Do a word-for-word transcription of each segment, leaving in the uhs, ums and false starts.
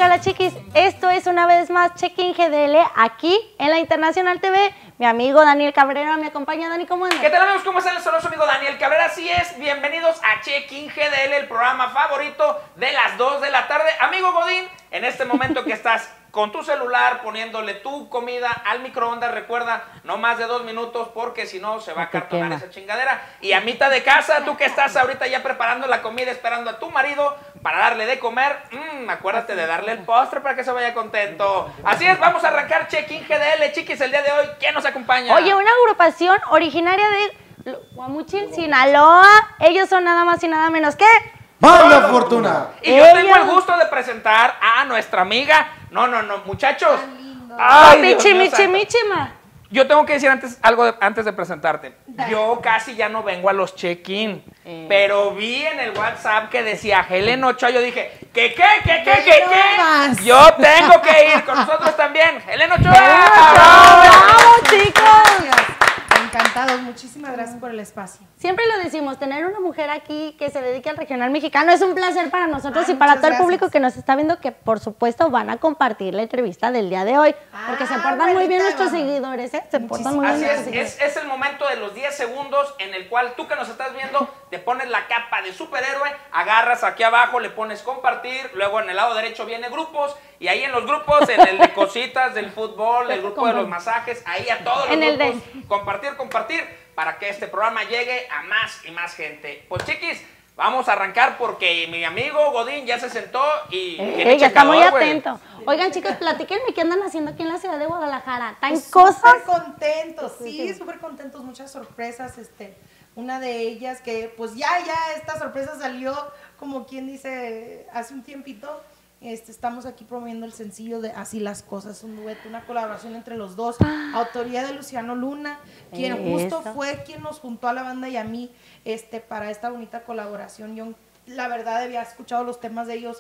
hola chiquis, esto es una vez más Check-in G D L aquí en la Internacional T V. Mi amigo Daniel Cabrera me acompaña. Dani, ¿cómo andas? ¿Qué tal amigos? ¿Cómo están? Les saluda su amigo Daniel Cabrera. Así es, bienvenidos a Check-in G D L, el programa favorito de las dos de la tarde. Amigo Godín, en este momento que estás con tu celular poniéndole tu comida al microondas, recuerda, no más de dos minutos porque si no se va a cartonar esa chingadera. Y a mitad de casa, tú que estás ahorita ya preparando la comida, esperando a tu marido para darle de comer, mmm, acuérdate de darle el postre para que se vaya contento. Así es, vamos a arrancar Check-in G D L, chiquis, el día de hoy. ¿Quién nos acompaña? Oye, una agrupación originaria de Guamuchil, Sinaloa. Ellos son nada más y nada menos que... ¡Banda Fortuna! Y yo tengo el gusto de presentar a nuestra amiga. No, no, no, muchachos. Ay, Michi, Michi, Michi, ma. Yo tengo que decir antes algo de, antes de presentarte. Yo casi ya no vengo a los check-in, eh. pero vi en el WhatsApp que decía Helen Ochoa. Yo dije, ¿qué, qué, qué, qué, qué, qué? Yo tengo que ir con nosotros también. Helen Ochoa. ¡Bravo, bravo, chicos! Encantados, muchísimas gracias por el espacio. Siempre lo decimos, tener una mujer aquí que se dedique al regional mexicano es un placer para nosotros ah, y para todo gracias. el público que nos está viendo, que por supuesto van a compartir la entrevista del día de hoy, ah, porque se portan muy bien nuestros vamos. seguidores, ¿eh? Se portan muy Así bien. Así es, es, es el momento de los diez segundos en el cual tú que nos estás viendo te pones la capa de superhéroe, agarras aquí abajo, le pones compartir, luego en el lado derecho viene grupos y ahí en los grupos, en el de cositas del fútbol, el grupo de los masajes, ahí a todos los en grupos, el de... compartir, compartir, para que este programa llegue a más y más gente. Pues chiquis, vamos a arrancar porque mi amigo Godín ya se sentó y... Eh, ya está muy atento. Oigan chicos, platíquenme qué andan haciendo aquí en la ciudad de Guadalajara. ¿Están pues cosas? Súper contentos, sí, súper contentos, muchas sorpresas, este... Una de ellas que pues ya, ya esta sorpresa salió como quien dice hace un tiempito. Este, estamos aquí promoviendo el sencillo de Así las Cosas, un dueto, una colaboración entre los dos, autoría de Luciano Luna, quien Eso. justo fue quien nos juntó a la banda y a mí este, para esta bonita colaboración. Yo la verdad había escuchado los temas de ellos,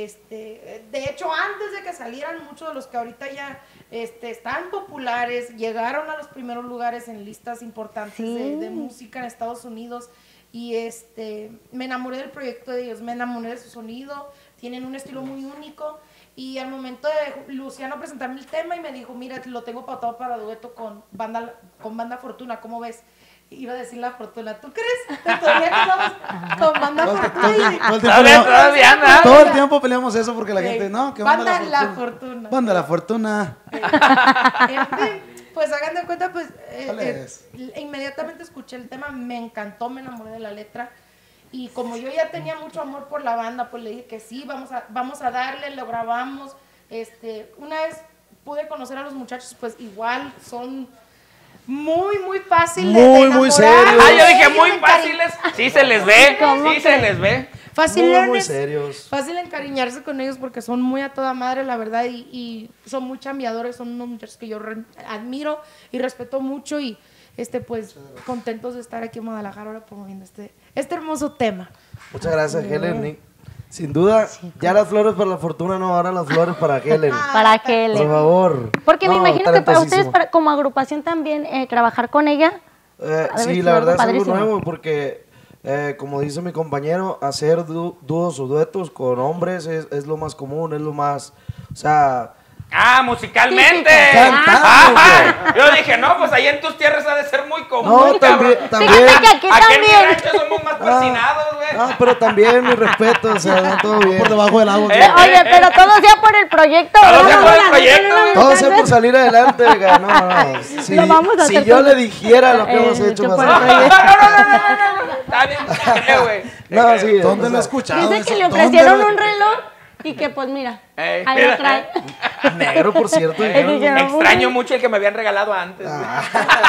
este, de hecho antes de que salieran muchos de los que ahorita ya este, están populares, llegaron a los primeros lugares en listas importantes sí. de, de música en Estados Unidos y este, me enamoré del proyecto de ellos, me enamoré de su sonido. Tienen un estilo muy único y al momento de Luciano presentarme el tema y me dijo, mira, lo tengo pautado para dueto con banda, con banda Fortuna, ¿cómo ves? Iba a decir La Fortuna, ¿tú crees? Todavía estamos con banda Fortuna. Todo el tiempo peleamos eso porque la gente, no, que banda La Fortuna. Banda La Fortuna. Pues hagan de cuenta, pues eh, eh, inmediatamente escuché el tema, me encantó, me enamoré de la letra. Y como yo ya tenía mucho amor por la banda, pues le dije que sí, vamos a, vamos a darle, lo grabamos. Este, una vez pude conocer a los muchachos, pues igual son muy, muy fáciles muy, de enamorar. Muy serios. Ah, yo dije muy fáciles, sí se les ve, sí se les ve. Fácil muy, muy serios. Fácil encariñarse con ellos porque son muy a toda madre, la verdad, y, y son muy chambeadores, son unos muchachos que yo re, admiro y respeto mucho y este pues contentos de estar aquí en Guadalajara ahora promoviendo este, este hermoso tema. Muchas gracias, sí. Helen. Sin duda, sí, ya las flores para La Fortuna, no, ahora las flores para Helen. Para Helen. Por favor. Porque no, me imagino que para ustedes, para, como agrupación también, eh, trabajar con ella. Eh, sí, la verdad es algo nuevo porque, eh, como dice mi compañero, hacer dú dúos o duetos con hombres es, es lo más común, es lo más, o sea... Ah, musicalmente. Sí, ah, ah, yo dije, no, pues ahí en tus tierras ha de ser muy común. No, también, también. Fíjate que aquí, aquí también. en mi rancho somos más persinados, güey. No, pero también mi respeto, o sea, todo bien. Por debajo del agua. Eh, Oye, pero todo sea por el proyecto. Todo sea por el proyecto. Todo sea por salir adelante, no, no. Si, lo vamos a si yo le dijera lo que hemos eh, hecho más no, no, no, no, no, no, no, está bien, güey. No, sí. ¿Dónde lo he escuchado? Dice que le ofrecieron un reloj. Y que pues mira, eh, ahí lo trae. Negro, por cierto. Extraño mucho el que me habían regalado antes. Ah.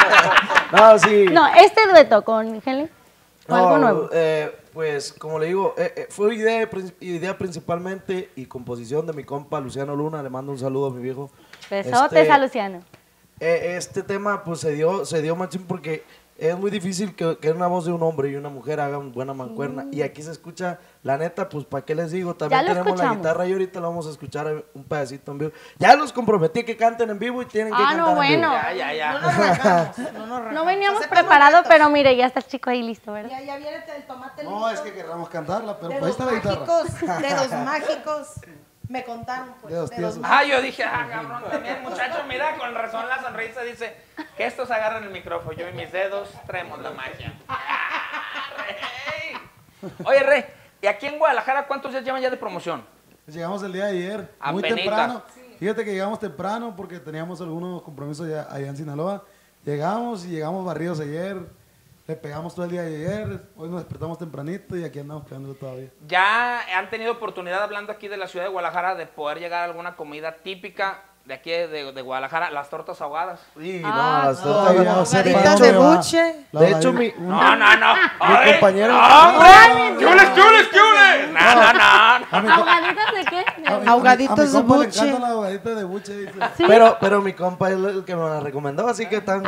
No, sí. No, este dueto con Helen, ¿o no, algo nuevo? Eh, pues, como le digo, eh, eh, fue idea, idea principalmente y composición de mi compa Luciano Luna. Le mando un saludo a mi viejo. Besotes este, a Luciano. Eh, este tema, pues, se dio, se dio machín porque es muy difícil que, que una voz de un hombre y una mujer hagan buena mancuerna. Mm. Y aquí se escucha, la neta, pues, ¿para qué les digo? También tenemos escuchamos. la guitarra y ahorita lo vamos a escuchar un pedacito en vivo. Ya los comprometí que canten en vivo y tienen que ah, cantar no, bueno. en vivo. Ya, ya, ya. No nos rajamos, no nos rajamos. No veníamos preparados, pero mire, ya está el chico ahí listo, ¿verdad? Ya, ya viene el tomate No, listo. es que querramos cantarla, pero Dedos ahí está la guitarra. mágicos, dedos mágicos. Me contaron, pues. Dedos de dos tiesos. Ah, yo dije, ah, cabrón, también, muchacho, mira, con razón la sonrisa dice que estos agarran el micrófono, yo y mis dedos traemos la magia. Ah, Rey. Oye, Rey, ¿y aquí en Guadalajara cuántos días llevan ya de promoción? Llegamos el día de ayer, muy Apenitas. temprano. Fíjate que llegamos temprano porque teníamos algunos compromisos ya, allá en Sinaloa. Llegamos y llegamos barridos ayer. Le pegamos todo el día de ayer. Hoy nos despertamos tempranito y aquí andamos pegándolo todavía. ¿Ya han tenido oportunidad, hablando aquí de la ciudad de Guadalajara, de poder llegar a alguna comida típica de aquí de, de Guadalajara, las tortas ahogadas? Sí, Ah, no, las sí. tortas Todavía ahogadas se Ahogaditas ve de mucho. buche. La De verdad, hecho, yo- mi, No, no, no. Ay, compañero- ¡Hombre! ¡Chules, chules, chules! No, no, no. A mi, ¿Ahogaditas de qué? a mi- Ahogaditos a mi de compa le buche. encantan las ahogaditas de buche, dice. Sí. Pero, pero mi compa es el que me la recomendó, así que tan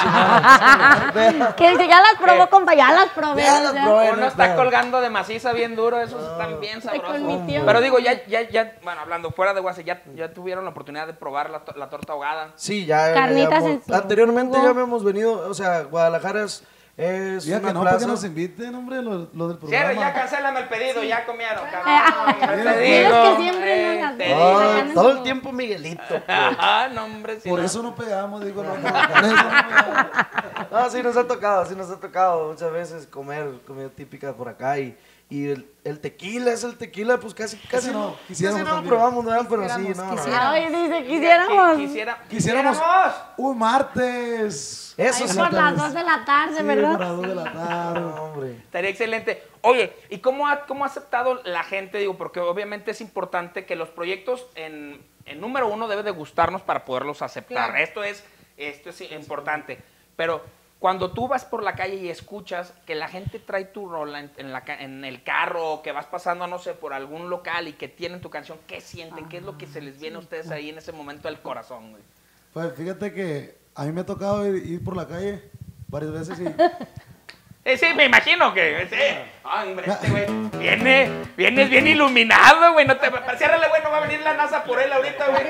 Que si ya las probó, compa, ya las probé. Ya las o sea. probé. Uno está colgando de maciza bien duro, esos están bien Estoy sabrosos. con mi tío. Pero digo, ya, ya, ya, bueno, hablando fuera de Guase, ya, ya tuvieron la oportunidad de probar la, to- la torta ahogada. Sí, ya. Carnitas ya hemos- en su anteriormente jugo. ya habíamos venido, o sea, Guadalajara es, es Diga una que no, para que plaza. nos inviten, hombre, los lo del Cierre, programa. ya cancélame el pedido, ya comieron, Eh, cabrón. Diles Te que digo, siempre eh, no las te veo. digo. Ah, Sacan todo su- el tiempo Miguelito. pues. Ah, no, hombre, si Por no. eso no pegamos, digo, no, por eso no pegamos. No, sí nos ha tocado, sí nos ha tocado muchas veces comer comida típica por acá y, y el, el tequila, es el tequila, pues casi, casi no, no, quisiéramos casi no lo también. probamos, ¿verdad? Pero sí, Quisiéramos, no, no. quisiéramos. Ay, dice, Quisiera- quisiéramos. Quisiera, Quisiéramos un martes. Eso Ahí sí. por las dos de la tarde, Sí, ¿verdad? por las dos de la tarde. No, hombre. Estaría excelente. Oye, ¿y cómo ha, cómo ha aceptado la gente? Digo, porque obviamente es importante que los proyectos en, en número uno deben de gustarnos para poderlos aceptar. Claro. Esto es, esto es importante. Pero cuando tú vas por la calle y escuchas que la gente trae tu rola en, en la ca- en el carro, o que vas pasando, no sé, por algún local y que tienen tu canción, ¿qué sienten? ¿Qué es lo que se les viene a ustedes ahí en ese momento al corazón, güey? Pues fíjate que a mí me ha tocado ir, ir por la calle varias veces y Eh, sí, me imagino que. Sí. Ay, hombre, este güey viene, vienes bien iluminado, güey. No te. Ciérrale, güey, no va a venir la NASA por él ahorita, güey.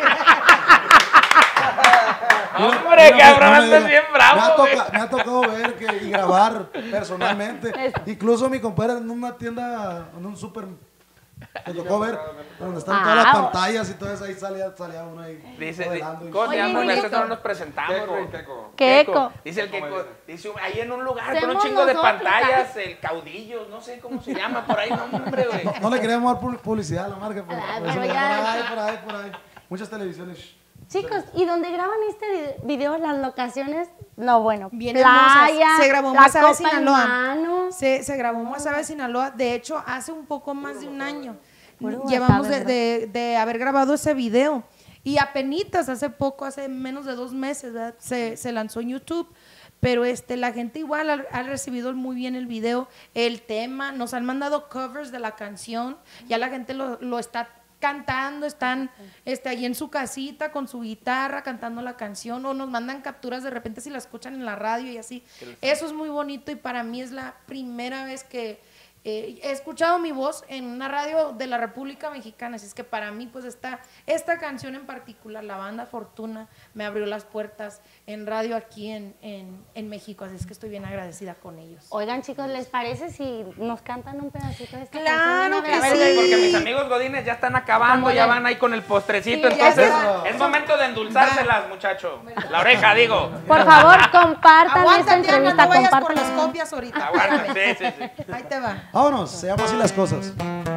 Hombre, Mira, cabrón, no me andas digas, bien me ha, bravo, güey. toca- me ha tocado ver que, y grabar personalmente. Incluso mi compadre en una tienda, en un súper, me tocó ver donde están todas las Ah, pantallas y todo eso, ahí salía, salía uno ahí. Dice, modelando y- ¿cómo se Oye, llama? bonito. Nosotros no nos presentamos, güey. ¿Qué eco? Dice el Keco. Dice, ahí en un lugar con un Somos chingo de nosotros, pantallas, el caudillo, no sé cómo se llama por ahí, no, hombre, güey. No le queríamos dar pu- publicidad a la marca, pero, Ah, pero pero por ya- ahí, por ahí, por ahí. Muchas televisiones. Chicos, ¿y dónde graban este video, las locaciones? No, bueno, Bien playa, hermosas. Se grabó en la Guasave, copa en Sinaloa. mano. Se, se grabó en Guasave, Sinaloa. De hecho, hace un poco más de un año. Puro Llevamos Guasave, de, de- de haber grabado ese video. Y apenitas, hace poco, hace menos de dos meses, ¿verdad? Se, se lanzó en YouTube. Pero este, la gente igual ha, ha recibido muy bien el video, el tema. Nos han mandado covers de la canción. Ya la gente lo, lo está cantando, están este, ahí en su casita con su guitarra cantando la canción, o nos mandan capturas de repente si la escuchan en la radio y así. Eso es muy bonito y para mí es la primera vez que eh, he escuchado mi voz en una radio de la República Mexicana, así es que para mí pues esta, esta canción en particular, la banda Fortuna, me abrió las puertas en radio aquí en, en, en México, así es que estoy bien agradecida con ellos. Oigan, chicos, ¿les parece si nos cantan un pedacito de esta Claro canción? que A ver, Porque, sí. porque mis amigos godines ya están acabando, Como ya de- van ahí con el postrecito, Sí, ya entonces está. es momento de endulzárselas, muchacho. La oreja, digo. Por favor, compartan esta Aguanta, Diana, entrevista, no vayas por compartan. las copias ahorita. Aguanta, sí, sí, sí. Ahí te va. Vámonos, se llama así las cosas.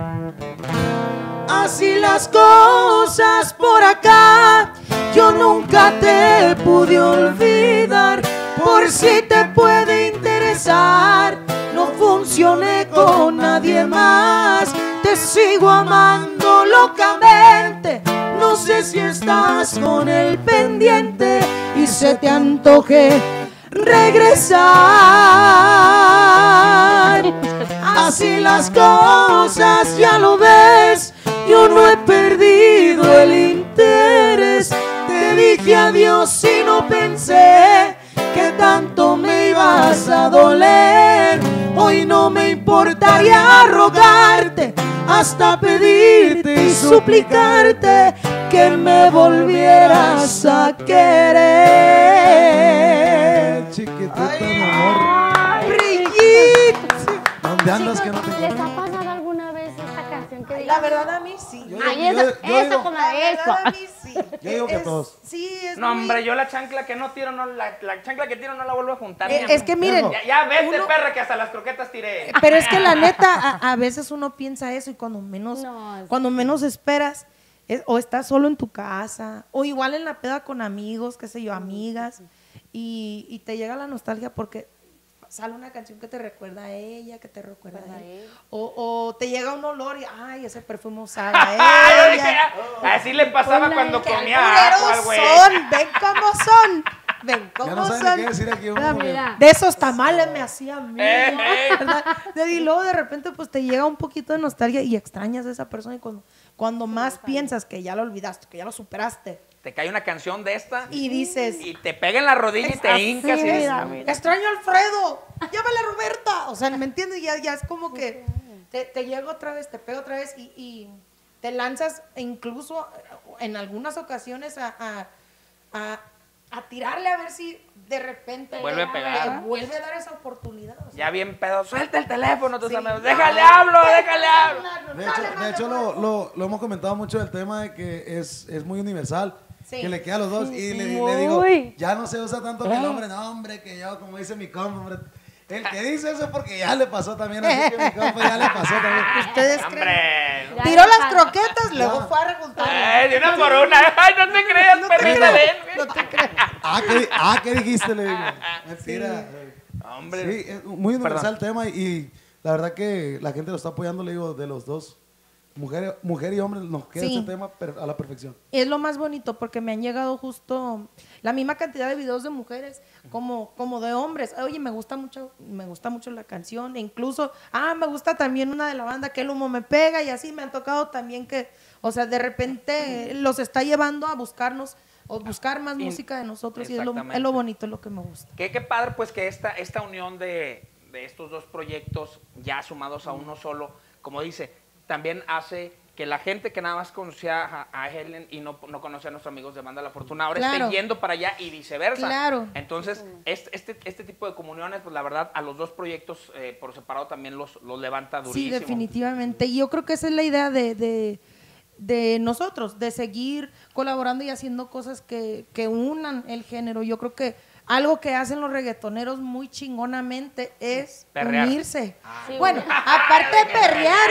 Así las cosas por acá, yo nunca te pude olvidar. Por si te puede interesar, no funcioné con nadie más. Te sigo amando locamente, no sé si estás con el pendiente y se te antoje regresar. Así las cosas, ya lo ves, yo no he perdido el interés. Te dije adiós y no pensé que tanto me ibas a doler. Hoy no me importaría rogarte, hasta pedirte y suplicarte que me volvieras a querer. Chiquitita, mi amor. Brigitte. ¿Dónde andas Chicos, que no te ¿les ha pasado alguna vez esta canción que Ay, digan, la verdad a mí sí. Yo- Ay, yo- eso, yo eso, digo- comadre, La eso. verdad a mí sí. Yo digo que Es- todos. Sí, es No, muy- hombre, yo la chancla que no tiro, no, la, la chancla que tiro no la vuelvo a juntar. Eh, ni a- es que miren, Ya, ya vete, uno- perra, que hasta las croquetas tiré. pero es que la neta, a, a veces uno piensa eso y cuando menos, No, es- cuando menos esperas, es- o estás solo en tu casa, o igual en la peda con amigos, qué sé yo, amigas, y, y te llega la nostalgia porque sale una canción que te recuerda a ella, que te recuerda a él, o, o te llega un olor y, ay, ese perfume usaba Ah, yo dije, ella. ah, así le pasaba Hola, cuando qué comía ajo al Culeros güey. son, ven cómo son, ven Ya cómo no saben son. ni qué decir aquí. uno, Mira, porque- mira. De esos tamales me hacía a mí, Eh, eh. ¿verdad? De- Y luego de repente pues te llega un poquito de nostalgia y extrañas a esa persona y cuando, cuando más piensas que ya lo olvidaste, que ya lo superaste Te cae una canción de esta y dices, y te pega en la rodilla y te así, hincas y dices, mira, mira. extraño a Alfredo, llámale a Roberta. O sea, ¿me entiendes? Ya, ya es como que te, te llega otra vez, te pega otra vez y, y te lanzas e incluso en algunas ocasiones a, a, a, a tirarle a ver si de repente Vuelve a pegar. te vuelve a dar esa oportunidad. O sea, ya bien pedo, suelta el teléfono, tus Sí. amigos, déjale hablo, déjale hablo. De hecho, de hecho lo, lo, lo hemos comentado mucho del tema de que es, es muy universal. Sí. Que le queda a los dos. Y le, le digo, Muy. ya no se usa tanto que el hombre, no, hombre, que yo, como dice mi compa, hombre. El que dice eso es porque ya le pasó también, así que mi compa ya le pasó también. ustedes creen. Hombre. Ya Tiró le las falta. croquetas, luego fue a reguntarlas. Ay, de una por una. Ay, no te creas, perrita, ven. No te creas. Ah, ¿qué, ah, ¿qué dijiste? Le digo. Mentira. Hombre. Sí, es muy universal Perdón. el tema y, y la verdad que la gente lo está apoyando, le digo, de los dos. Mujer, mujer y hombre nos queda Sí. ese tema per- a la perfección. Es lo más bonito porque me han llegado justo la misma cantidad de videos de mujeres como, como de hombres. Oye, me gusta mucho, me gusta mucho la canción, e incluso, ah, me gusta también una de la banda que el humo me pega y así me han tocado también que, o sea, de repente los está llevando a buscarnos o buscar más Y- música de nosotros y es lo, Exactamente. es lo bonito, es lo que me gusta. Qué, qué padre, pues, que esta, esta unión de, de estos dos proyectos ya sumados a uno solo, como dice, también hace que la gente que nada más conocía a, a Helen y no, no conocía a nuestros amigos de Banda La Fortuna, ahora Claro. esté yendo para allá y viceversa. Claro. Entonces, este, este, este tipo de comuniones, pues la verdad, a los dos proyectos eh, por separado también los, los levanta durísimo. Sí, definitivamente. Y yo creo que esa es la idea de, de, de nosotros, de seguir colaborando y haciendo cosas que, que unan el género. Yo creo que algo que hacen los reggaetoneros muy chingonamente es Perrear. unirse. Sí, Bueno, güey. aparte de perrear,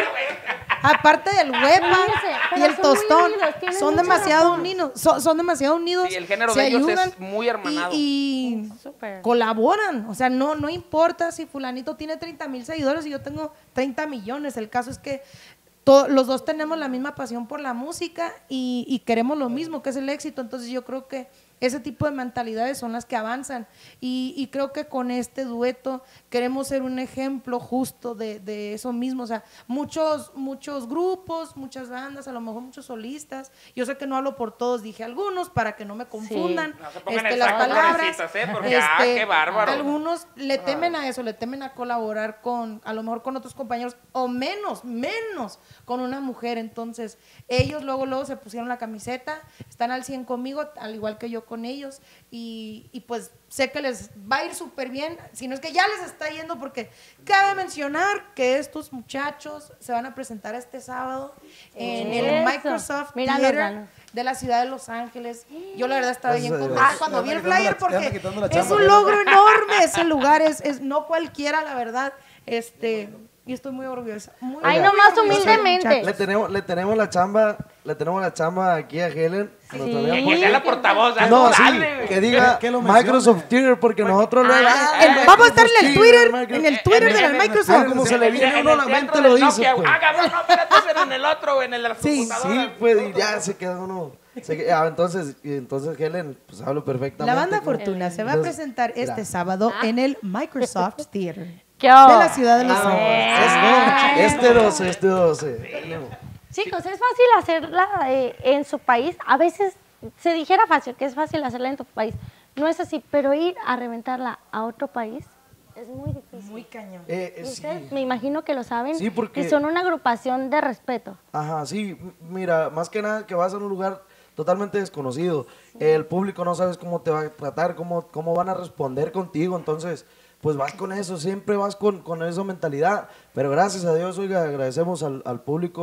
aparte del huepa Unirse, y pero el son muy tostón, unidos, tienen son mucha demasiado razón. unidos, son, son demasiado unidos. Sí, el género se de ellos ayudan es muy hermanado. Y, y Súper. colaboran, o sea, no, no importa si fulanito tiene treinta mil seguidores y yo tengo treinta millones, el caso es que to- los dos tenemos la misma pasión por la música y, y queremos lo mismo, que es el éxito, entonces yo creo que ese tipo de mentalidades son las que avanzan y, y creo que con este dueto queremos ser un ejemplo justo de, de eso mismo, o sea, muchos, muchos grupos, muchas bandas, a lo mejor muchos solistas, yo sé que no hablo por todos, dije algunos para que no me confundan No se pongan este, el las saco, palabras, pobrecitas, ¿eh? Porque, ah, qué bárbaro. algunos le temen a eso, le temen a colaborar con, a lo mejor con otros compañeros, o menos, menos con una mujer. Entonces, ellos luego, luego se pusieron la camiseta, están al cien conmigo, al igual que yo con ellos, y, y pues sé que les va a ir súper bien, si no es que ya les está yendo, porque cabe mencionar que estos muchachos se van a presentar este sábado en el Eso. Microsoft Mira, Theater Lozano. de la ciudad de Los Ángeles. Yo la verdad estaba bien Gracias a contenta Dios. cuando vi el Ya anda flyer quitando la- ya anda porque quitando la es chamba, un ya. logro enorme ese lugar, es, es no cualquiera, la verdad. Este, y estoy muy orgullosa. Muy, Ay, muy nomás orgullosa, humildemente. muchachos. Le tenemos, le tenemos la chamba, le tenemos la chamba aquí a Helen. Sí. nuestra amiga Que Poli. sea la portavoz. No, dale, sí, güey. que diga Que- que lo mencione. Microsoft Theater, porque nosotros luego... ah, ah, Vamos a estar en el Microsoft Twitter, Theater, en el Microsoft- Twitter en- de en- la en- Microsoft. como se le viene a En uno a el la teatro mente, del lo dice, Nokia, pues. Ah, cabrón, no, espérate, ese era en el otro, güey, en el de la Sí, computadora. Sí, pues, y ya se queda uno... se queda- ah, entonces, y entonces Helen, pues hablo perfectamente. La banda como- Fortuna se va a Entonces, presentar este mira. sábado en el Microsoft Theater ¿Qué de hubo? la ciudad de Los Ah, Ángeles. es- no, este doce, este doce. Chicos, es fácil hacerla eh, en su país. A veces se dijera fácil, que es fácil hacerla en tu país. No es así, pero ir a reventarla a otro país es muy difícil. Muy cañón. Eh, eh, Y sí. ustedes me imagino que lo saben Sí, porque- y son una agrupación de respeto. Ajá, sí, m- mira, más que nada que vas a un lugar totalmente desconocido. El público no sabes cómo te va a tratar, cómo, cómo van a responder contigo, entonces, pues vas con eso, siempre vas con, con esa mentalidad. Pero gracias a Dios, oiga, agradecemos al, al público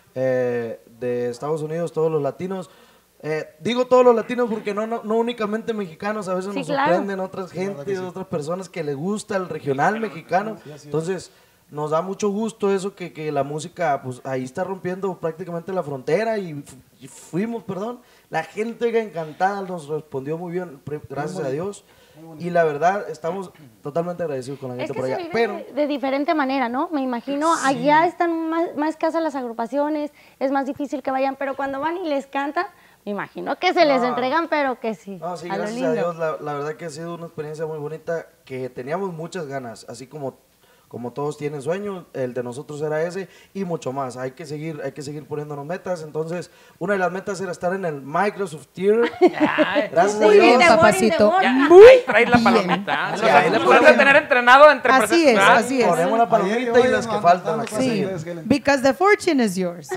eh, de Estados Unidos, todos los latinos. Eh, digo todos los latinos porque no, no, no únicamente mexicanos, a veces Sí, nos claro. sorprenden otras gentes, sí. otras personas que les gusta el regional mexicano. Sí, así es. Entonces, nos da mucho gusto eso que, que la música, pues ahí está rompiendo prácticamente la frontera y, fu- y fuimos, perdón. La gente encantada nos respondió muy bien, pre- gracias a Dios. Y la verdad, estamos totalmente agradecidos con la Es gente que por se allá. vive Pero, de, de diferente manera, ¿no? Me imagino, allá están más, más escasas las agrupaciones, es más difícil que vayan, pero cuando van y les cantan, me imagino que se les No. entregan, pero que sí. no, sí, a lo gracias a lindo. Dios, la, la verdad que ha sido una experiencia muy bonita, que teníamos muchas ganas, así como como todos tienen sueños, el de nosotros era ese y mucho más. Hay que seguir, hay que seguir poniéndonos metas. Entonces, una de las metas era estar en el Microsoft Theater. Gracias a Muy Dios. bien, Te papacito. voy, te voy. Ya, ahí traes la palomita. Sí, ahí le Lo vas a ponemos. tener entrenado entre Así es, presentaciones. así es. Ponemos la Ayer palomita iba y las que anotando faltan. las que cosas siguen. ustedes que le- Because the fortune is yours.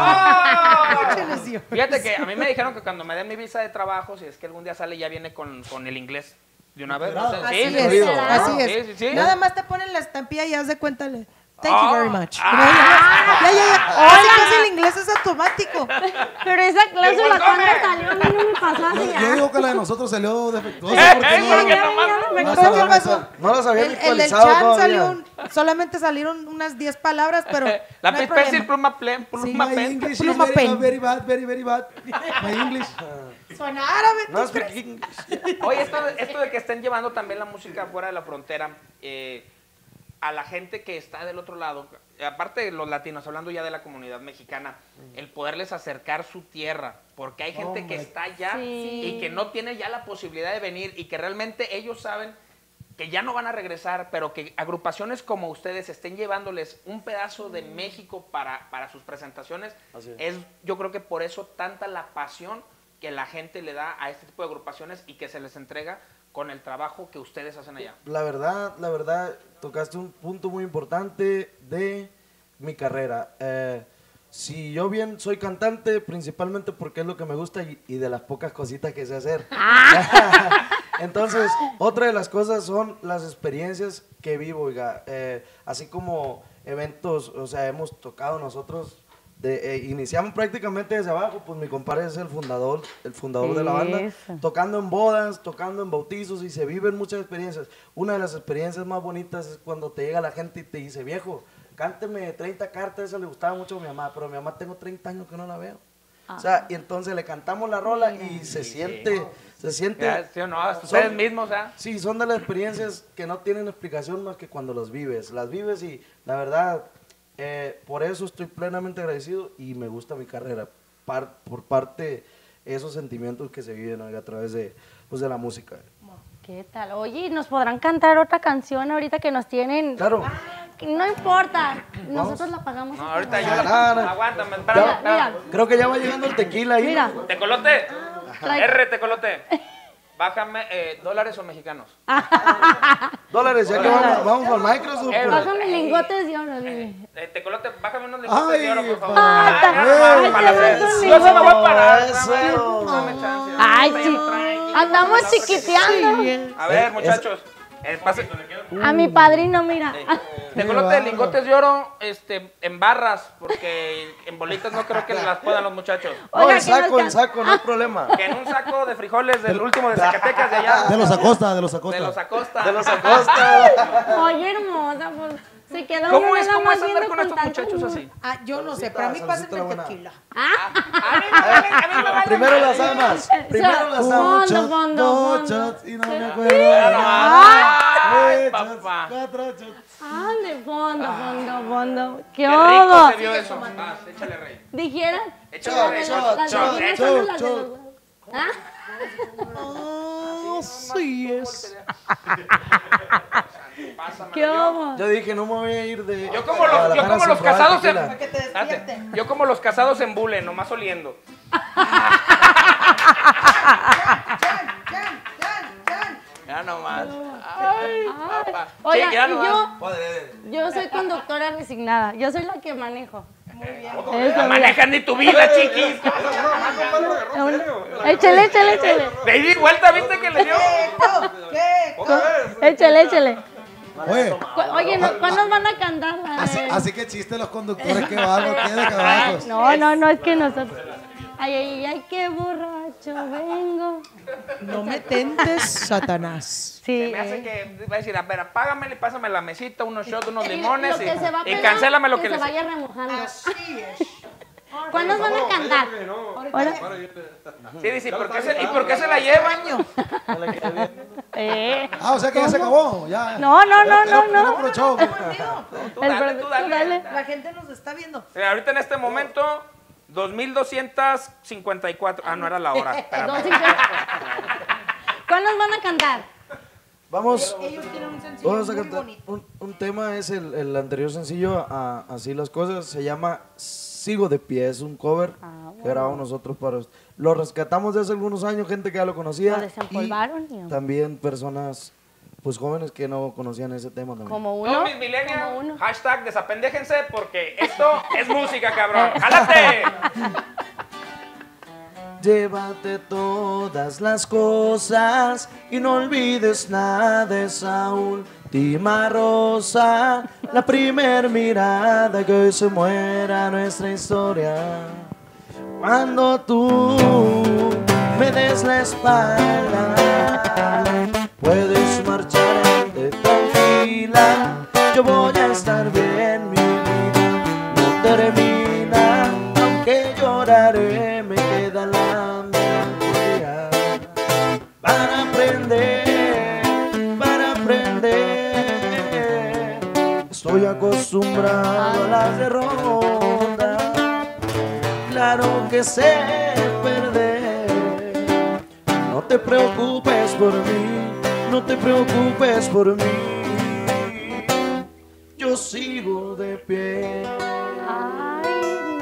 ¡Oh! Fortune is yours. Fíjate que a mí me dijeron que cuando me den mi visa de trabajo, si es que algún día sale, ya viene con, con el inglés de una vez. No sé. Así Sí, sí, es, sí. así Sí, es. sí, sí. Nada más te ponen la estampilla y haz de cuenta. le- Thank Ah. you very much. Ah. Ya, ya, ya. Casi, casi el inglés es automático. Pero esa cláusula, Igual ¿cuándo come. salió? A mí no me pasó Yo, así. yo digo que la de nosotros salió defectuosa. Eh, porque eh, no- porque nomás- no ¿Pero estaba qué pasó? No las había El, el del actualizado chat todavía. salió un- solamente salieron unas diez palabras, pero La no hay pencil, problema. pluma, pen, pluma, My pen. English is Pluma very pen. bad, very bad, very, very bad. My English. Suena árabe. No, ¿tú es crees? que- Oye, esto, de- esto de que estén llevando también la música fuera de la frontera, eh, a la gente que está del otro lado, aparte de los latinos, hablando ya de la comunidad mexicana, el poderles acercar su tierra, porque hay gente que Hombre. está allá Sí. y que no tiene ya la posibilidad de venir y que realmente ellos saben que ya no van a regresar, pero que agrupaciones como ustedes estén llevándoles un pedazo de México para, para sus presentaciones, Así es. es. yo creo que por eso tanta la pasión que la gente le da a este tipo de agrupaciones y que se les entrega con el trabajo que ustedes hacen allá. La verdad, la verdad, tocaste un punto muy importante de mi carrera. Eh, si yo bien soy cantante, principalmente porque es lo que me gusta y, y de las pocas cositas que sé hacer. Entonces, otra de las cosas son las experiencias que vivo, oiga. Eh, así como eventos, o sea, hemos tocado nosotros. De, eh, iniciamos prácticamente desde abajo, pues mi compadre es el fundador, el fundador de la banda, Eso. tocando en bodas, tocando en bautizos y se viven muchas experiencias. Una de las experiencias más bonitas es cuando te llega la gente y te dice, viejo, cánteme treinta cartas, eso le gustaba mucho a mi mamá, pero mi mamá tengo treinta años que no la veo. O sea, y entonces le cantamos la rola y se siente, se siente... Ya, ¿sí o no? Ustedes Son- mismos, ¿ah? Sí, son de las experiencias que no tienen explicación más que cuando las vives. Las vives y la verdad, eh, por eso estoy plenamente agradecido y me gusta mi carrera. Par- por parte de esos sentimientos que se viven, oiga, a través de, pues, de la música. ¿Qué tal? Oye, ¿nos podrán cantar otra canción ahorita que nos tienen? Claro. No importa, nosotros la pagamos. No, ahorita yo Ah, la... no, no. Aguántame, espérame, Mira, espérame. mira, Creo que ya va llegando el tequila ahí. mira. Tecolote, Trae- R, Tecolote. Bájame, eh, ¿dólares o mexicanos? Dólares, ya que vamos, vamos al Microsoft. Eh, pues. Bájame lingotes de oro, dile. Eh, Tecolote, bájame unos lingotes Ay, de oro, por favor. pa- Ay, Ay, ya nomás, ay, para te hacer- vas con Yo se me voy a parar. Eso. Dame, dame chance. Ay, Dame sí. tranqui. Andamos Dame la chiquiteando. A ver, muchachos. eh, pase- A mi padrino, mira. Tecolote, bárbaro. lingotes de oro este, en barras, porque en bolitas no creo que las puedan los muchachos. No, Oiga, en que nos saco, en can- saco, no hay problema. Que en un saco de frijoles del último de Zacatecas de allá. De los Acosta, de los Acosta. De los Acosta. De los Acosta. Oye, hermosa, pues se quedó ¿Cómo uno es, nada cómo más es andar viendo con estos tanto muchachos humor. así? Ah, yo no sé, Saludcita, para mí saludcita pásenme buena. tequila. A mí me vale, a mí me vale. Primero las amas. Primero las amas. Fondo, fondo, Dos fondo. shots y no me acuerdo. Ay, Tres shots, papá. cuatro shots. Ah, de fondo, fondo, fondo. ¿Qué Qué rico hubo? se vio eso. Vas, échale rey. Dijeran. Échale las rey. de Chot, los- las de chot, los eh, niños son chot, las de chot. los- ¿Ah? Oh, sí es. Pásame. ¿Qué hubo? Yo dije, no me voy a ir de. Yo como los, yo Guadalajara como sin los probar casados en, tequila. Para que te Espérate. despierten. Yo como los casados en bule, nomás oliendo. Chan, chan, chan, chan. Ya nomás. Ay, papá. Oiga, Sí, ya y nomás. yo, yo soy conductora resignada. Yo soy la que manejo. No Eso, manejan ni tu vida, chiquis. mira. Échale, échale, échale. Le di vuelta, ¿viste que le dio? ¿Qué? ¿Qué? Échale, échale. Oye, Cu- Oye, ¿no- ¿cuándo van a cantar? la así, de- así que chiste los conductores, que barro, que de cabajos. No, no, no, es que nosotros... Ay, ay, ay, qué borracho vengo. No me tentes, Satanás. Sí. Se me hace eh. que va a decir, a ver, apágamele y pásame la mesita, unos shots, unos Y lo- limones lo y, que se va y pegando, cancélame lo que, que les... se vaya remojando. Así es. ¿Cuándo van a cantar? Ahora- Sí, dice, ¿y por qué se, ¿y por qué se la llevan? Eh. Ah, o sea que ya se acabó. Ya. No, no, no, no, No no. aprovechó. Tú El dale, pro- tú tú dale. dale. La gente nos está viendo. Eh, ahorita en este momento, dos mil doscientos cincuenta y cuatro. Ah, no era la hora. Espérame. Dos cincuenta. ¿Cuándo van a cantar? Vamos, Ellos tienen un sencillo vamos a muy cantar. bonito. Un, un tema es el, el anterior sencillo a Así las cosas. Se llama Sigo de pie. Es un cover Ah, que grabamos nosotros para. Lo rescatamos de hace algunos años, gente que ya lo conocía. Lo desempolvaron y- y también personas, pues jóvenes que no conocían ese tema también. Como Todos uno. mis millennials, Como uno. hashtag desapendéjense porque esto es música, cabrón. ¡Jálate! Llévate todas las cosas y no olvides nada de esa última rosa, la primer mirada que hoy se muera nuestra historia. Cuando tú me des la espalda, puedes marcharte tranquila, yo voy a estar bien, mi vida no termina, aunque lloraré, me queda la melancolía. Para aprender, para aprender, estoy acostumbrado a las derrotas, claro que sé perder. No te preocupes por mí, no te preocupes por mí, yo sigo de pie. Ay,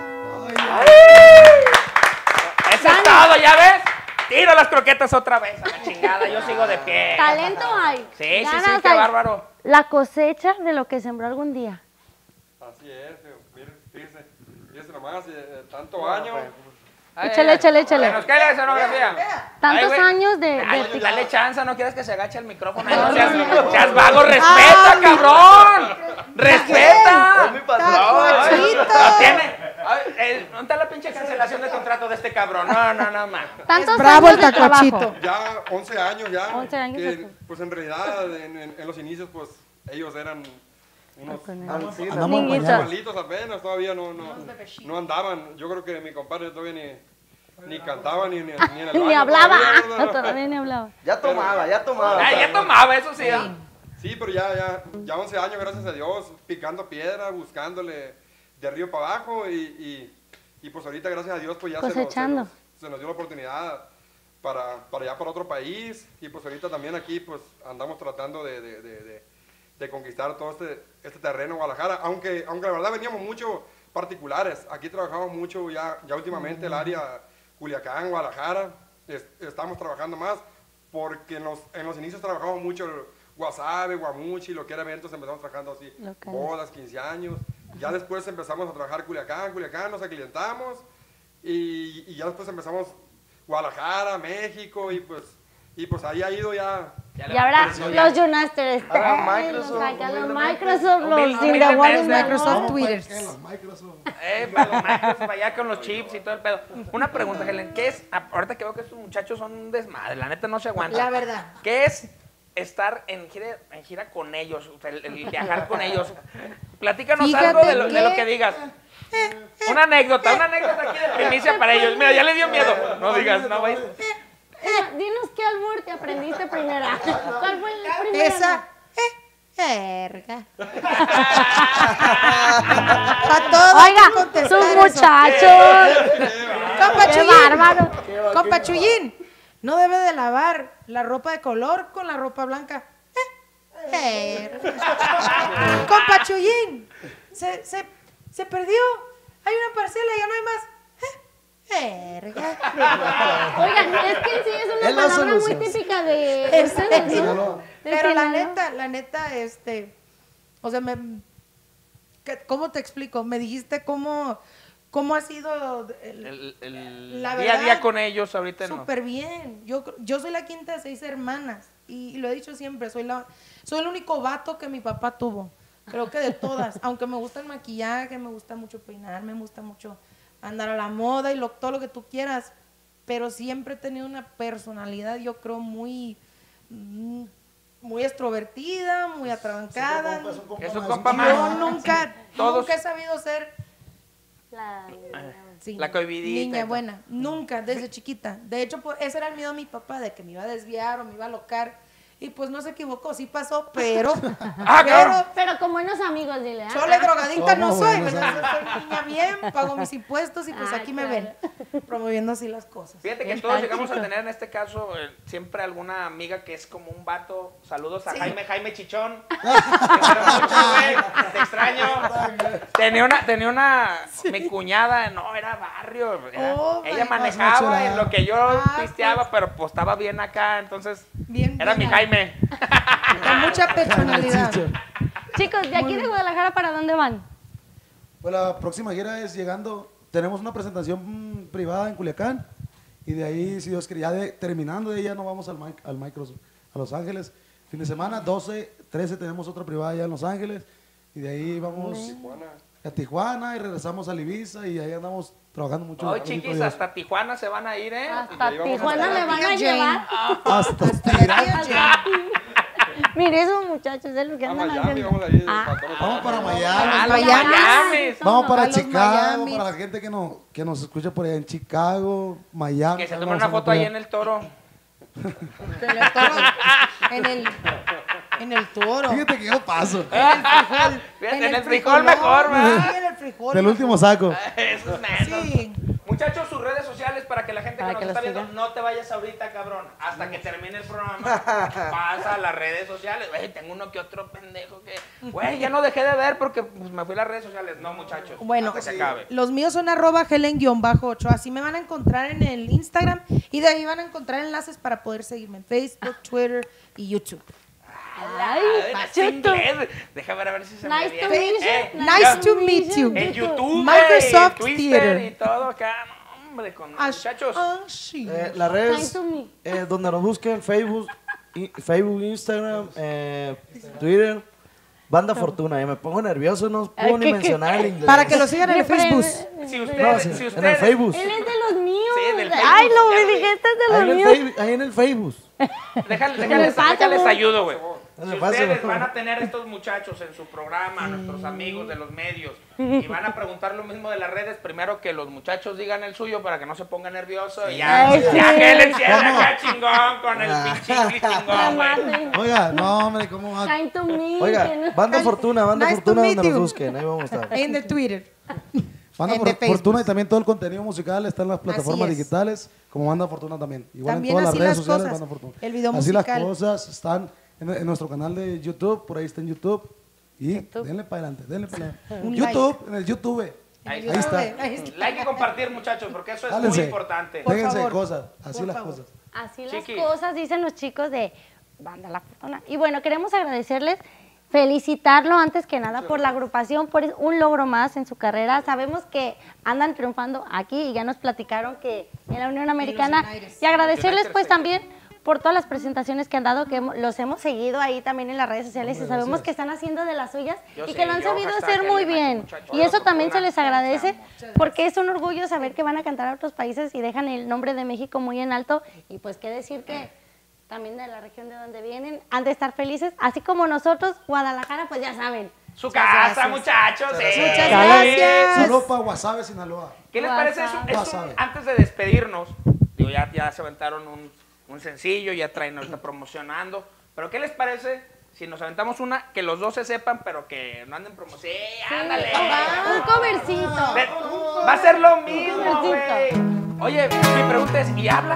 Eso es todo, ¿ya ves? Tiro las croquetas otra vez a la chingada, yo sigo de pie. talento hay. Sí, sí, sí, Ganas qué hay. bárbaro. La cosecha de lo que sembró algún día. Así es, eh, miren, fíjese, fíjese nomás, eh, tanto año. Ay, Échale, ay, échale, ay. échale. Que nos quede la escenografía. Tantos Ay, güey. años de... de Ay, tic- dale chance, no quieres que se agache el micrófono. Ay, no seas, seas vago, respeta, cabrón. Respeta. ¡Tacuachito! No tiene. Ay, eh, ¿dónde está la pinche cancelación de contrato de este cabrón? No, no, no, man. Tantos bravo años el de trabajo. tacuachito. Ya once años ya. once años que, de- pues en realidad, en, en- en los inicios, pues ellos eran unos Andamos en Niñitos. pañales. malitos apenas, todavía no, no, no andaban. Yo creo que mi compadre todavía ni, ni cantaba ni, ni, ni en el Ni baño hablaba. todavía, no, no, no. Todavía ni hablaba. Ya tomaba, ya tomaba. Ay, ya tomaba, eso sí. ¿no? Sí, pero ya, ya, ya once años, gracias a Dios, picando piedra, buscándole de arriba para abajo y, y, y pues ahorita, gracias a Dios, pues ya se nos, se, Cosechando. nos, se nos dio la oportunidad para, para allá, para otro país y pues ahorita también aquí pues andamos tratando de, de, de, de, de conquistar todo este, este terreno en Guadalajara, aunque, aunque la verdad veníamos mucho particulares, aquí trabajamos mucho ya, ya últimamente el área Culiacán, Guadalajara, es- estamos trabajando más porque en los, en los inicios trabajamos mucho el Guasave, Guamuchi, lo que era eventos, empezamos trabajando así, Local. bodas, quince años, ya después empezamos a trabajar Culiacán, Culiacán, nos aclientamos y, y ya después empezamos Guadalajara, México y pues, y pues ahí ha ido ya. Y ahora los Junasters. Ahora Ay, Microsoft, los acá, los humildemente. Microsoft, los Humilde- in the world humildemente. is Microsoft Vamos, Twitter. pues, que los Microsoft. Eh, para los Microsoft, para allá con los chips y todo el pedo. Una pregunta, Helen, ¿qué es? a- Ahorita que veo que estos muchachos son un desmadre, la neta no se aguanta. La verdad. ¿Qué es estar en gira, en gira con ellos, o sea, el, el viajar con ellos? Platícanos Fíjate algo de lo, de lo que- que digas. Una anécdota, una anécdota aquí de primicia para ellos. Mira, ya le dio miedo. No digas, no vais. Eh, Dinos qué albur te aprendiste primera. ¿Cuál fue la primera? Esa. Eh, verga. A todos hay que Oiga, contestar sus eso. muchachos. Compa Qué Chuyín. bárbaro. Compa Chuyín, no debe de lavar la ropa de color con la ropa blanca. Eh, verga. Compa Chuyín, se, se, se perdió. Hay una parcela y ya no hay más. Eh, verga. Oigan, es que en sí es una Es la palabra muy solución. típica de ustedes, ¿no? De Pero la Sinaloa. neta, la neta, este, o sea, me, ¿qué- ¿cómo te explico? Me dijiste cómo, ¿Cómo ha sido el, el, el la día verdad, a día con ellos ahorita? Súper no. bien. Yo, yo soy la quinta de seis hermanas y lo he dicho siempre, soy, la, soy el único vato que mi papá tuvo. Creo que de todas, aunque me gusta el maquillaje, me gusta mucho peinar, me gusta mucho andar a la moda y lo, todo lo que tú quieras, pero siempre he tenido una personalidad, yo creo, muy... muy extrovertida, muy atrabancada. Es un compa, Es un más, compa un más. Yo nunca, Todos- nunca he sabido ser La- sí, La cohibidita y niña todo. buena, nunca, desde chiquita. De hecho, pues, ese era el miedo de mi papá, de que me iba a desviar o me iba a alocar. Y pues no se equivocó, sí pasó, pero... Ah, pero cabrón. Pero como buenos amigos, dile. ¿ah? chole drogadicta no ¿Cómo soy, buenos ¿verdad? Soy niña bien, pago mis impuestos y pues Ah, aquí me claro. ven, promoviendo así las cosas. Fíjate que Está todos llegamos a chido. tener en este caso eh, siempre alguna amiga que es como un vato. Saludos a Jaime, Jaime Chichón. Te quiero mucho, güey. Te extraño. Tenía una, tenía una, mi cuñada, no, era barrio. era- Oh, ella my manejaba God. en lo que yo Ah, pisteaba, pero pues estaba bien acá, entonces Bien, era mi bien. Jaime. Con mucha personalidad. Chicos, de aquí de Guadalajara, ¿para dónde van? Pues la próxima gira es llegando. Tenemos una presentación mm, privada en Culiacán. Y de ahí, si Dios quiere, ya de- terminando de ahí, ya nos vamos al, mic- al Microsoft, a Los Ángeles. Fin de semana, doce, trece, tenemos otra privada allá en Los Ángeles. Y de ahí vamos a Tijuana y regresamos a Ibiza. Y ahí andamos trabajando mucho. Hoy, bendito chiquis, Dios. hasta Tijuana se van a ir, ¿eh? Hasta ahí vamos a Tijuana estar. me van a Jane. llevar. Hasta estirar. Mire esos muchachos, es lo que A andan Miami, haciendo. vamos a ir. Ah, para todos Vamos para lados. Miami. Ah, los Miami. Miami. Vamos para A los Chicago, Miamis. para la gente que, no, que nos escucha por allá en Chicago, Miami. Que se también tomen una vamos a foto ahí poder. en el Toro. En el toro. En el, en el toro. Fíjate que yo paso. Fíjate, en el frijol mejor, Sí, ¿verdad? en el frijol. Del último saco. Eso es menos. Sí. Muchachos, sus redes sociales para que la gente que Para nos que está los viendo sigan. no te vayas ahorita, cabrón. Hasta que termine el programa, pasa a las redes sociales. Güey, tengo uno que otro pendejo que, güey, ya no dejé de ver porque pues, me fui a las redes sociales. No, muchachos. Bueno, hasta que se acabe. los míos son arroba helen-ocho. Así me van a encontrar en el Instagram y de ahí van a encontrar enlaces para poder seguirme en Facebook, Twitter y YouTube. Ay, es chuto. inglés. Deja ver a ver si se me Nice viene. to meet you. Eh, Nice ya- to meet you. En YouTube, Microsoft güey, en Twitter Theater. y todo acá. No, hombre, con Ah, muchachos. ah, sí. Eh, las Nice redes to meet. eh, donde nos busquen, Facebook, i- Facebook, Instagram, eh, Twitter, Banda Fortuna. Ya me pongo nervioso, no Ay, puedo ni ¿qué- mencionar el inglés. Para que lo sigan en el Me pre- Facebook. Si No, ustedes, sí, si en ustedes, el Facebook. Él es de los míos. Sí, del Ay, Facebook, no, ya me vi. dijiste es de Ahí los en el míos. Facebook. Ahí en el Facebook. Déjales, Me déjales, pasa, déjales amor. ayudo, güey. Si Me pasa, ustedes amor. van a tener estos muchachos en su programa, nuestros amigos de los medios, y van a preguntar lo mismo de las redes, primero que los muchachos digan el suyo para que no se ponga nervioso y ya, Ay, ya sí. que él encierra ¿Cómo? acá chingón con el pinche inglés chingón, güey. Remate. Oiga, no, hombre, ¿cómo va? Kind to meet. Oiga, que no- Banda Fortuna, Banda Nice to Fortuna meet donde nos you. busquen. Ahí vamos a estar. En el Twitter. Banda en Por- de Facebook. Fortuna y también todo el contenido musical está en las plataformas es. digitales, como Banda Fortuna también. Igual También en todas así las redes las sociales, cosas. Banda Fortuna. El video así las musical. cosas están en, en nuestro canal de YouTube, por ahí está en YouTube. Y YouTube. denle para adelante, denle para adelante. Un YouTube, en el YouTube. Ahí Ahí está. Ahí está. Like y compartir, muchachos, porque eso es muy Jálense. importante. Por Déjense de favor. cosas, así Por las favor. cosas. Así Chiqui. las cosas dicen los chicos de Banda La Fortuna. Y bueno, queremos agradecerles, felicitarlo antes que nada por la agrupación, por un logro más en su carrera. Sabemos que andan triunfando aquí y ya nos platicaron que en la Unión Americana. United Y agradecerles United pues States. también por todas las presentaciones que han dado, que hemos- los hemos seguido ahí también en las redes sociales y sabemos que están haciendo de las suyas Yo y sí, que lo han yo sabido hashtag hacer muy Elena, bien. muchachos. Y eso Toda también se fortuna. les agradece porque es un orgullo saber que van a cantar a otros países y dejan el nombre de México muy en alto. Y pues qué decir que también de la región de donde vienen han de estar felices, así como nosotros, Guadalajara, pues ya saben. Su casa, muchachos. eh. Muchas Sí. gracias. Saludos para Guasave, Sinaloa. ¿Qué les Guasave. parece? Es un- es un- Guasave. antes de despedirnos, digo, ya, ya se aventaron un, un sencillo, ya traen ahorita promocionando, pero ¿qué les parece si nos aventamos una que los dos se sepan, pero que no anden promocionando? Sí, ándale. Va, un covercito. Ve- Va a ser lo mismo, covercito. güey. Oye, mi pregunta es, ¿y habla?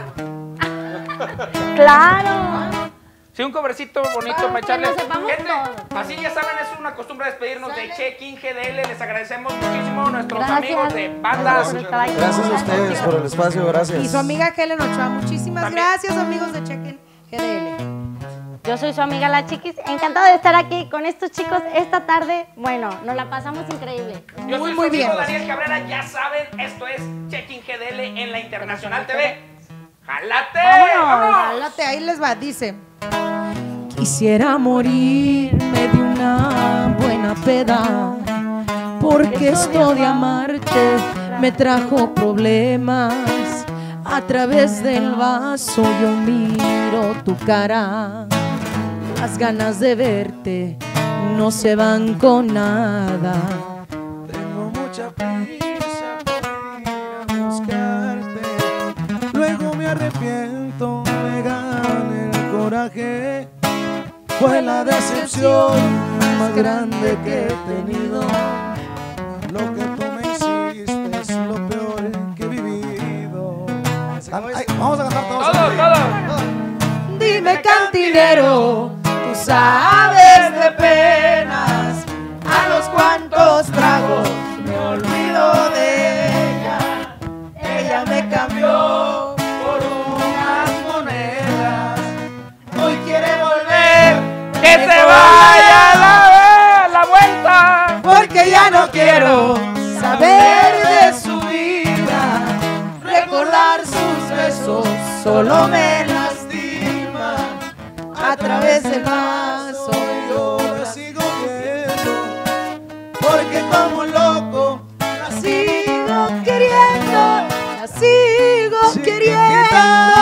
Claro. Sí, un covercito bonito Para para que echarles. lo sepamos Gente, todos. así ya saben, es una costumbre despedirnos de Sale. Check-in G D L. Les agradecemos muchísimo a nuestros Gracias. amigos de Gracias Bandas. por estar aquí. Gracias a ustedes por el espacio, gracias. Y su amiga Helen Ochoa. Muchísimas También. gracias, amigos de Chequen G D L. Yo soy su amiga La Chiquis, encantada de estar aquí con estos chicos esta tarde. Bueno, nos la pasamos increíble. Yo Muy, soy muy su amigo bien. Daniel Cabrera, ya saben, esto es Check-in G D L en la Internacional T V. ¡Jálate! ¡Vámonos! Háblate, ahí les va, dice. Quisiera morirme de una buena peda, porque esto de amarte me trajo problemas. A través del vaso yo miro tu cara, las ganas de verte no se van con nada. Tengo mucha prisa por ir a buscarte, luego me arrepiento, me gana el coraje. Fue la decepción más grande que he tenido. Lo que tú me hiciste es lo peor que he vivido. Ay, vamos a cantar todos. ¡Todos, todos! Dime, cantinero, tú sabes de penas, a los cuantos tragos me olvido de ella. Ella me cambió por unas monedas, hoy quiere volver, ¡Que se vaya la, la vuelta! porque ya no quiero saber de su vida. Recordar sus besos solo me lastima. A través del vaso yo la sigo viendo, porque como loco la sigo queriendo, la sigo queriendo.